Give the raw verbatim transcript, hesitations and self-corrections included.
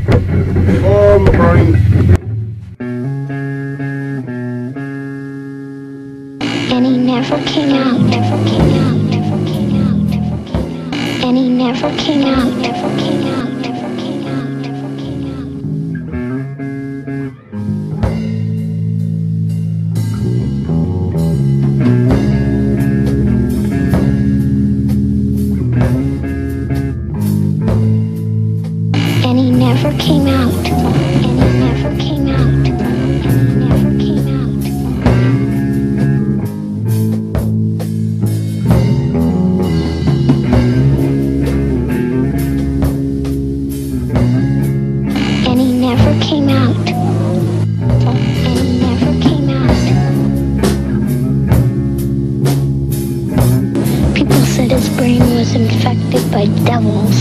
Oh, my brain. And he never came out, never came out, never came out, never came out. And he never came out, never came out, never came out, never came out. And he never came out, and he never came out, and he never came out. And he never came out. And he never came out. People said his brain was infected by devils.